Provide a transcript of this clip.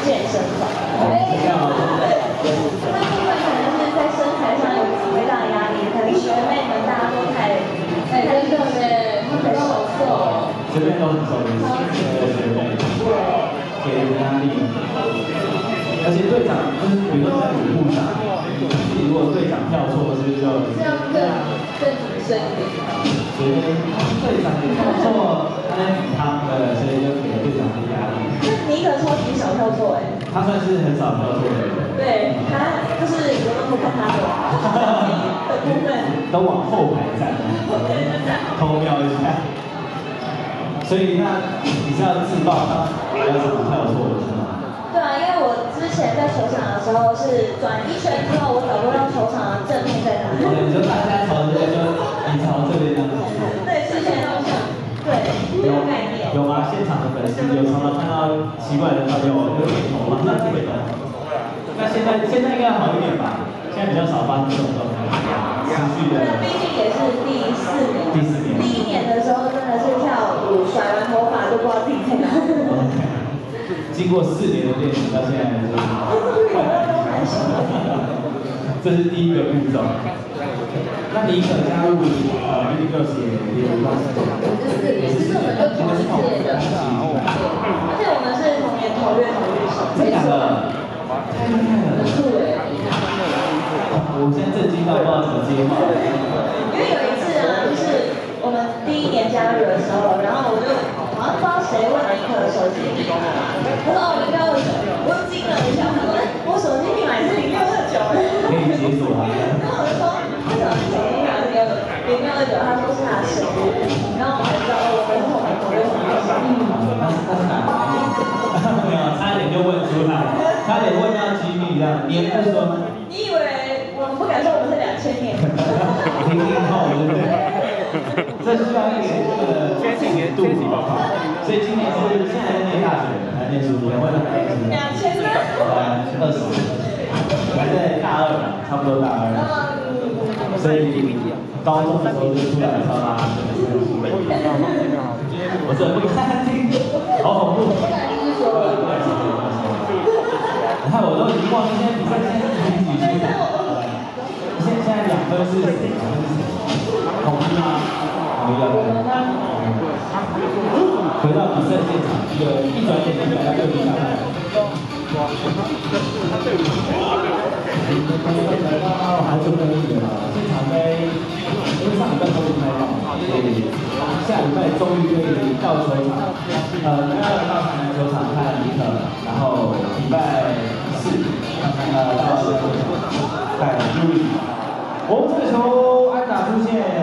健身房。这样吗？对。那部分可能是在身材上有极为大的压力，可能学妹们大家都太真的嘞，他们好瘦。 学妹都很瘦，学妹。对。给人压力。而且队长就是，比如说在舞步上，如果队长跳错，是不是就这样更谨慎一点？ 所以队长跳错，他在抵他们，所以就给队长的压力。 那尼可超级少跳错哎。 他算是很少跳错的人。 对，他就是我都不看他的部分， 都往后排站，偷瞄一下。所以那你是要自爆他还有什么跳错的是吗？ 对啊，因为我之前在球场的时候是转一圈之后，我找不到球场的正面在哪里。 你说大家朝这边，就你朝这边呢？ 对，视线方向。对，没有概念。 有吗？现场的粉丝有常常看到奇怪的跳有点头吗？那不会的。那现在应该好一点吧？现在比较少发生这种状况，持续的。 那毕竟也是第4年。 第4年。 第1年的时候真的是跳舞甩完头发就不知道自己在哪里。 经过4年的练习，到现在就是这是第一个步骤。那你可加入160也有关系。 也是我们就同一届的，而且我们是同年同月同日生。 真的？太厉害了！ 很酷哎！ 我现在震惊到不知道怎么接话。 因为有一次啊，就是我们第1年加入的时候，然后我就好像不知道谁问尼可的手机密码，他说哦0629，我惊了一下，我手机密码是0629哎。 可以解锁啊。 然后我就说为什么是手机密码是0629？他说是他的生日，然后我才知道我们同年同月同日生。 那是哪个？没有，差点就问出来，差点问到机密这样，年不说吗？ 你以为我们不敢说我们是2000年 ？00后对不对？这需要一点这个度好不好？所以今年是现在在念大学，还念书，两位都还念书。 2000呢 ？20，还在大2嘛，差不多大2。所以高中的时候就出来跳拉拉。我这不敢听，好恐怖。你看我都已经忘记现在比赛现在是几局？现在2分是谁？统一吗？统一要分。回到比赛现场，一转眼就来到6局下半。还是可以的，现场杯，因为上礼拜终于开放，所以下礼拜终于可以到球场，到台南球场看尼可，然后礼拜4到看 Yuri。这个球安打出现。